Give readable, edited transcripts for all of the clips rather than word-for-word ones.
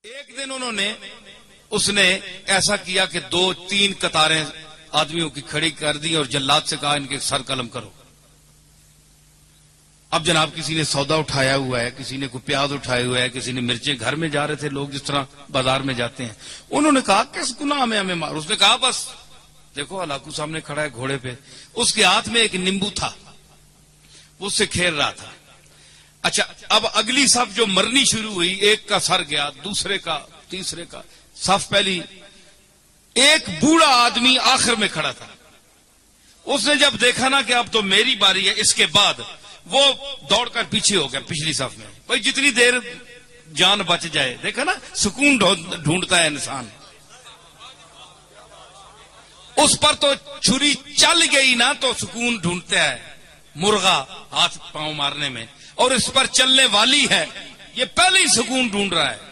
एक दिन उसने ऐसा किया कि 2-3 कतारें आदमियों की खड़ी कर दी और जल्लाद से कहा इनके सर कलम करो। अब जनाब किसी ने सौदा उठाया हुआ है, किसी ने कोई प्याज उठाया हुआ है, किसी ने मिर्चें, घर में जा रहे थे लोग जिस तरह बाजार में जाते हैं। उन्होंने कहा किस गुनाह में हमें मार। उसने कहा बस देखो हलाकू सामने खड़ा है घोड़े पे, उसके हाथ में एक नींबू था, उससे खेल रहा था। अच्छा, अब अगली सफ जो मरनी शुरू हुई, एक का सर गया, दूसरे का, तीसरे का। सफ पहली, एक बूढ़ा आदमी आखिर में खड़ा था। उसने जब देखा ना कि अब तो मेरी बारी है, इसके बाद वो दौड़कर पीछे हो गया पिछली सफ में। भाई जितनी देर जान बच जाए, देखा ना सुकून ढूंढता है इंसान। उस पर तो छुरी चल गई ना तो सुकून ढूंढता है मुर्गा हाथ पांव मारने में, और इस पर चलने वाली है, ये पहले ही सुकून ढूंढ रहा है।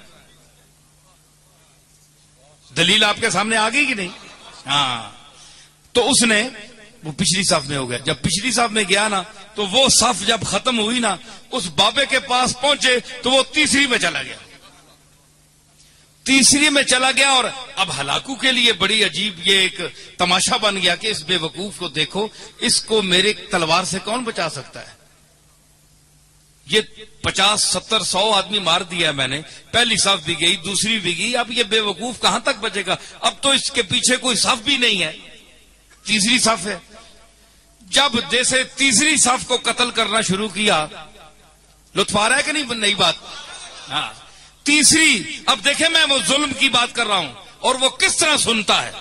दलील आपके सामने आ गई कि नहीं? हाँ, तो उसने वो पिछली सफ में हो गया। जब पिछली सफ में गया ना, तो वो सफ जब खत्म हुई ना, उस बाबे के पास पहुंचे तो वो तीसरी में चला गया। तीसरी में चला गया और अब हलाकू के लिए बड़ी अजीब ये एक तमाशा बन गया कि इस बेवकूफ को देखो, इसको मेरे तलवार से कौन बचा सकता है। ये 50, 70, 100 आदमी मार दिया मैंने, पहली सफ भी गई, दूसरी भी गई, अब ये बेवकूफ कहां तक बचेगा। अब तो इसके पीछे कोई सफ भी नहीं है, तीसरी सफ है। जब जैसे तीसरी सफ को कत्ल करना शुरू किया, लुत्फ आ रहा है कि नहीं नई बात? हाँ, तीसरी, अब देखे मैं वो जुल्म की बात कर रहा हूं और वो किस तरह सुनता है।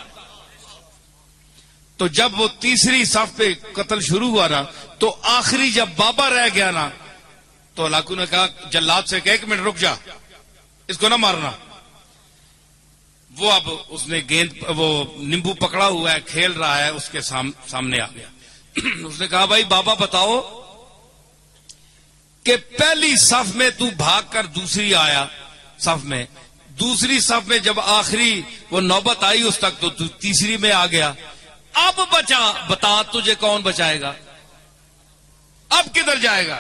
तो जब वो तीसरी सफ पे कत्ल शुरू हुआ ना, तो आखिरी जब बाबा रह गया ना, तो हलाकू ने कहा जल्लाद से 1 मिनट रुक जा, इसको ना मारना। वो अब उसने गेंद, वो नींबू पकड़ा हुआ है, खेल रहा है, उसके सामने आ गया। उसने कहा भाई बाबा बताओ कि पहली सफ में तू भागकर दूसरी आया सफ में, दूसरी सफ में जब आखिरी वो नौबत आई उस तक, तो तू तीसरी में आ गया। अब बता तुझे कौन बचाएगा, अब किधर जाएगा?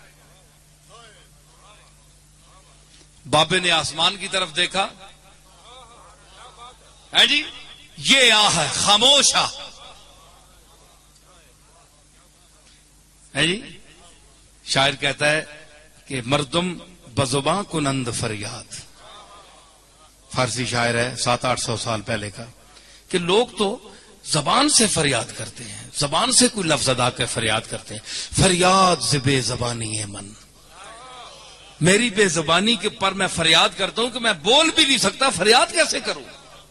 बाबे ने आसमान की तरफ देखा, है जी, ये आह है, खामोश आ है जी। शायर कहता है कि मर्दम बजुबां कुनंद फरियाद, फारसी शायर है 700-800 साल पहले का, कि लोग तो जबान से फरियाद करते हैं, जबान से कोई लफ्ज अदा कर फरियाद करते हैं। फरियाद से बेजबानी है मन, मेरी बेजबानी के पर मैं फरियाद करता हूं कि मैं बोल भी नहीं सकता, फरियाद कैसे करूं।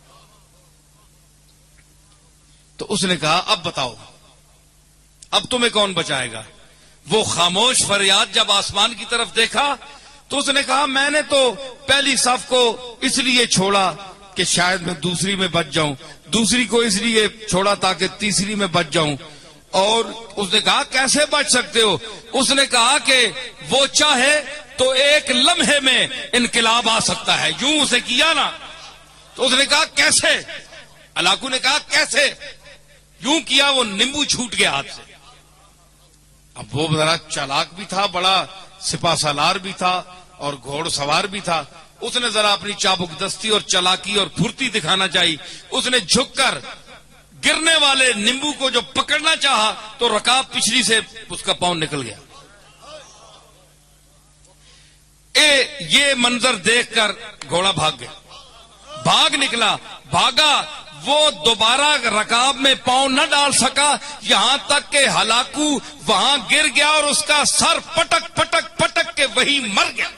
तो उसने कहा अब बताओ, अब तुम्हें कौन बचाएगा। वो खामोश फरियाद जब आसमान की तरफ देखा, तो उसने कहा मैंने तो पहली सफ को इसलिए छोड़ा कि शायद मैं दूसरी में बच जाऊं, दूसरी को इसलिए छोड़ा ताकि तीसरी में बच जाऊं। और उसने कहा कैसे बच सकते हो? उसने कहा कि वो चाहे तो एक लम्हे में इनकलाब आ सकता है। यूं उसे किया ना, तो उसने कहा कैसे? हलाकू ने कहा कैसे? यूं किया, वो नींबू छूट गया हाथ से। अब वो जरा चालाक भी था, बड़ा सिपा सालार भी था और घोड़सवार भी था। उसने जरा अपनी चाबुकदस्ती और चालाकी और फुर्ती दिखाना चाहिए। उसने झुककर गिरने वाले नींबू को जो पकड़ना चाहा, तो रकाब पिछली से उसका पांव निकल गया। ये मंजर देखकर घोड़ा भाग गया, भाग निकला, भागा, वो दोबारा रकाब में पांव न डाल सका, यहां तक के हलाकू वहां गिर गया और उसका सर पटक पटक पटक के वहीं मर गया।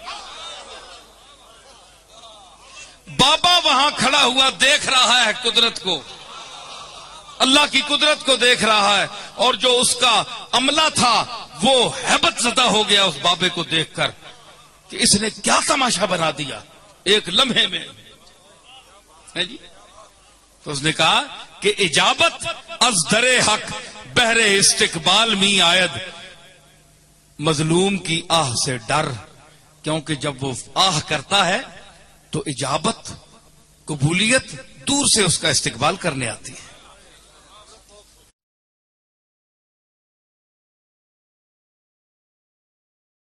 बाबा वहां खड़ा हुआ देख रहा है कुदरत को, अल्लाह की कुदरत को देख रहा है, और जो उसका अमला था वो हैबत ज़दा हो गया उस बाबे को देखकर कि इसने क्या तमाशा बना दिया एक लम्हे में, है जी। तो उसने कहा कि इजाबत अज दरे हक बहरे इस्तिकबाल मी आयद, मजलूम की आह से डर, क्योंकि जब वो आह करता है तो इजाबत, कबूलियत दूर से उसका इस्तिकबाल करने आती है।